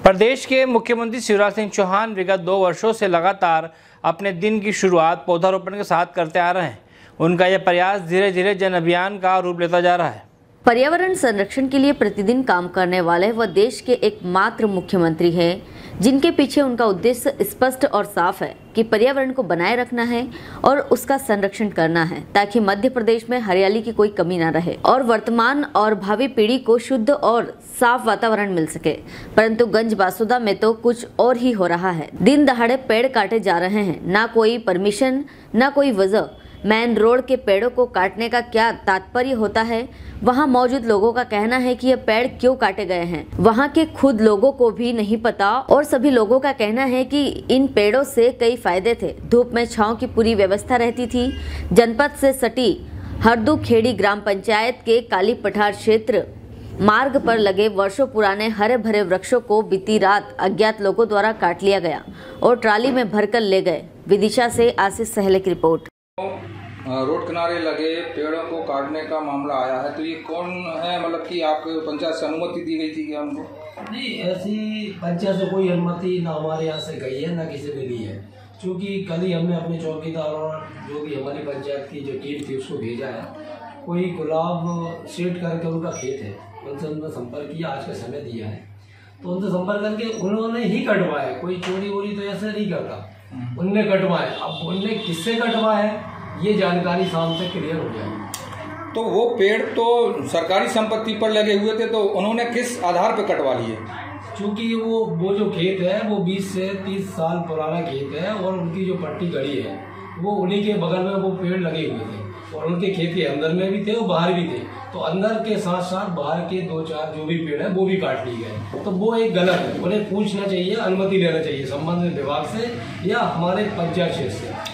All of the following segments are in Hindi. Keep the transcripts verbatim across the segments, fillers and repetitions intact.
प्रदेश के मुख्यमंत्री शिवराज सिंह चौहान विगत दो वर्षों से लगातार अपने दिन की शुरुआत पौधारोपण के साथ करते आ रहे हैं। उनका यह प्रयास धीरे धीरे जन अभियान का रूप लेता जा रहा है। पर्यावरण संरक्षण के लिए प्रतिदिन काम करने वाले वह देश के एकमात्र मुख्यमंत्री हैं जिनके पीछे उनका उद्देश्य स्पष्ट और साफ है कि पर्यावरण को बनाए रखना है और उसका संरक्षण करना है ताकि मध्य प्रदेश में हरियाली की कोई कमी न रहे और वर्तमान और भावी पीढ़ी को शुद्ध और साफ वातावरण मिल सके। परंतु गंज बासुदा में तो कुछ और ही हो रहा है। दिन दहाड़े पेड़ काटे जा रहे हैं, ना कोई परमिशन ना कोई वजह। मेन रोड के पेड़ों को काटने का क्या तात्पर्य होता है? वहां मौजूद लोगों का कहना है कि ये पेड़ क्यों काटे गए हैं वहां के खुद लोगों को भी नहीं पता और सभी लोगों का कहना है कि इन पेड़ों से कई फायदे थे। धूप में छांव की पूरी व्यवस्था रहती थी। जनपद से सटी हरदू खेड़ी ग्राम पंचायत के काली पठार क्षेत्र मार्ग पर लगे वर्षों पुराने हरे भरे वृक्षों को बीती रात अज्ञात लोगों द्वारा काट लिया गया और ट्राली में भरकर ले गए। विदिशा से आशीष सहले की रिपोर्ट। रोड किनारे लगे पेड़ों को काटने का मामला आया है, तो ये कौन है? मतलब कि आपके पंचायत से अनुमति दी गई थी क्या हमको? नहीं, ऐसी पंचायत से कोई अनुमति ना हमारे यहाँ से गई है ना किसी ने दी है। क्योंकि कल ही हमने अपने चौकीदार और जो भी हमारी पंचायत की जो टीम थी उसको भेजा है। कोई गुलाब सेट करके उनका खेत है, उनसे उनका संपर्क किया, आज का समय दिया है, तो उनसे संपर्क करके उन्होंने ही कटवाया। कोई चोरी वोरी तो ऐसे नहीं करता, उनने कटवाए। अब उनने किससे कटवाए ये जानकारी शाम से क्लियर हो जाएगी। तो वो पेड़ तो सरकारी संपत्ति पर लगे हुए थे, तो उन्होंने किस आधार पर कटवा लिए? क्योंकि वो वो जो खेत है वो बीस से तीस साल पुराना खेत है और उनकी जो पट्टी गड़ी है वो उन्हीं के बगल में वो पेड़ लगे हुए थे और उनके खेत के अंदर में भी थे और बाहर भी थे। तो अंदर के साथ साथ बाहर के दो चार जो भी पेड़ है वो भी काट लिए गए। तो वो एक गलत है, उन्हें पूछना चाहिए, अनुमति लेना चाहिए संबंधित विभाग से या हमारे पंचायत क्षेत्र से।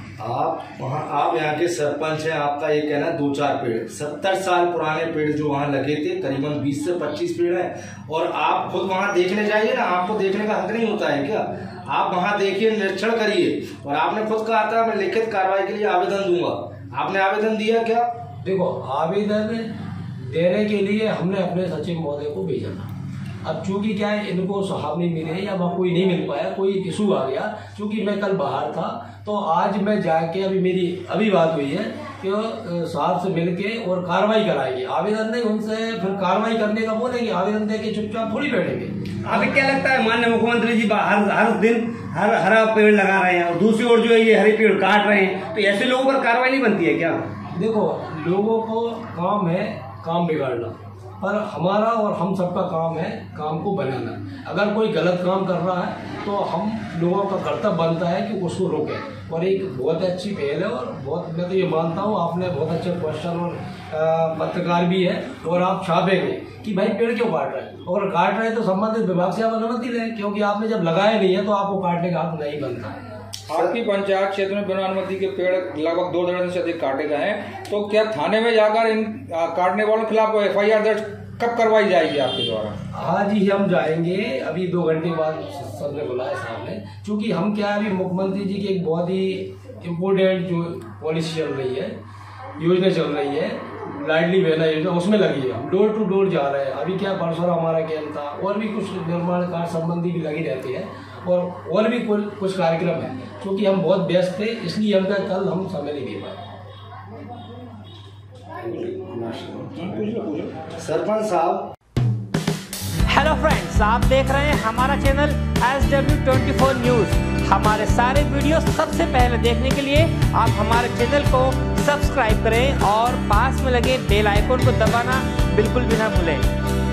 आप वहाँ आप यहाँ के सरपंच हैं, आपका ये कहना है दो चार पेड़, सत्तर साल पुराने पेड़ जो वहाँ लगे थे, करीबन बीस से पच्चीस पेड़ हैं और आप खुद वहाँ देखने जाइए ना। आपको देखने का हक नहीं होता है क्या? आप वहाँ देखिए, निरीक्षण करिए। और आपने खुद कहा था मैं लिखित कार्रवाई के लिए आवेदन दूंगा, आपने आवेदन दिया क्या? देखो, आवेदन देने के लिए हमने अपने सचिव महोदय को भेजा था। अब चूंकि क्या है, इनको साहब नहीं मिले या वहाँ कोई नहीं मिल पाया, कोई इशू आ गया। चूंकि मैं कल बाहर था तो आज मैं जाके अभी मेरी अभी बात हुई है कि साहब से मिलके और कार्रवाई कराएंगे। आवेदन नहीं, उनसे फिर कार्रवाई करने का बोलेंगे। आवेदन दे के चुपचाप थोड़ी बैठेंगे। अभी क्या लगता है माननीय मुख्यमंत्री जी हर हर दिन हर हरा पेड़ लगा रहे हैं और दूसरी ओर जो है ये हरे पेड़ काट रहे हैं, तो ऐसे लोगों पर कार्रवाई नहीं बनती है क्या? देखो, लोगों को काम है काम बिगाड़ना, पर हमारा और हम सबका काम है काम को बनाना। अगर कोई गलत काम कर रहा है तो हम लोगों का कर्तव्य बनता है कि उसको रोकें। और एक बहुत अच्छी पहल है और बहुत, मैं तो ये मानता हूँ आपने बहुत अच्छे क्वेश्चन और पत्रकार भी है और आप छापेंगे कि भाई पेड़ क्यों काट रहे हैं, और काट रहे हैं तो संबंधित विभाग से आप अनुमति लें, क्योंकि आपने जब लगाया नहीं है तो आपको काटने का हक नहीं बनता है। आपकी पंचायत क्षेत्र में बिना अनुमति के पेड़ लगभग दो दर्जन से अधिक काटे गए हैं, तो क्या थाने में जाकर इन काटने वालों के खिलाफ एफ आई आर दर्ज कब करवाई जाएगी आपके द्वारा? आज ही हम जाएंगे, अभी दो घंटे बाद सर ने बुलाया साहब ने। चूंकि हम क्या अभी मुख्यमंत्री जी की एक बहुत ही इम्पोर्टेंट जो पॉलिसी चल रही है, योजना चल रही है, लाडली बहना योजना, उसमें लगी है। हम डोर टू डोर जा रहे हैं। अभी क्या परसों हमारा कैंप था और भी कुछ निर्माण कार्य संबंधी भी लगी रहती है और और भी कुछ कुछ कार्यक्रम है। क्योंकि हम बहुत व्यस्त थे इसलिए हम कल हम समय नहीं दे पाए। सरपंच साहब। हेलो फ्रेंड्स, आप देख रहे हैं हमारा channel S W twenty four news. हमारे सारे वीडियो सबसे पहले देखने के लिए आप हमारे चैनल को सब्सक्राइब करें और पास में लगे बेल आइकन को दबाना बिल्कुल भी ना भूलें।